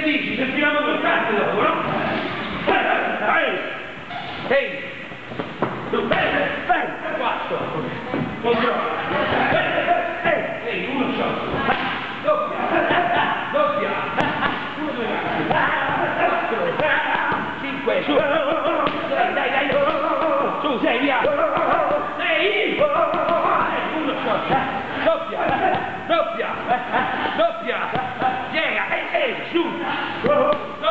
dici? Se finiamo col cazzo dopo, no? Ehi! Tu, bene, 4. Controllo. Ehi, uno shot. Doppia. 1, 2, 4. 5, su. Dai. Su, 6, via. 6. 1 shot. Doppia. Piega. Su.